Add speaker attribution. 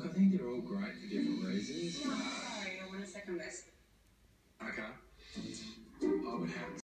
Speaker 1: Look, I think they're all great for different reasons.
Speaker 2: No, sorry, I want a second best.
Speaker 1: Okay. I would have